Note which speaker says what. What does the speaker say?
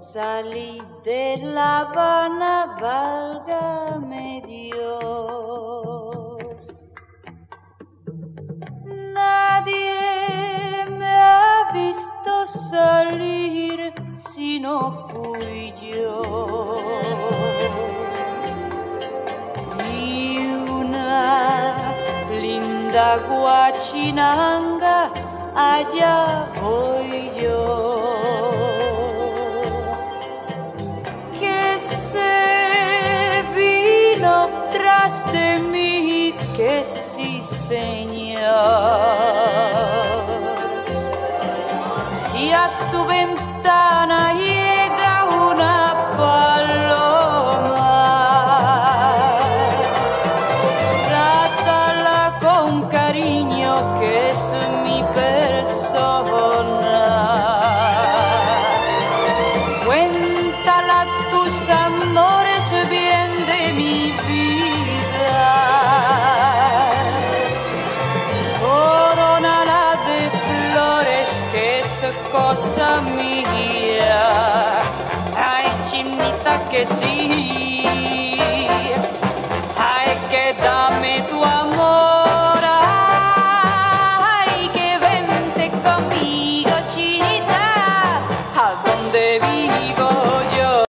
Speaker 1: Salí de La Habana, válgame Dios. Nadie me ha visto salir si no fui yo. Y una linda guachinanga, allá voy yo. De mí que sí, señor. Si a tu ventana llega una paloma, trátala con cariño, que es mi persona. Cuéntala tus amores bien de mi vida. Corónala de flores, que es cosa mía. Ay, chinita, que sí.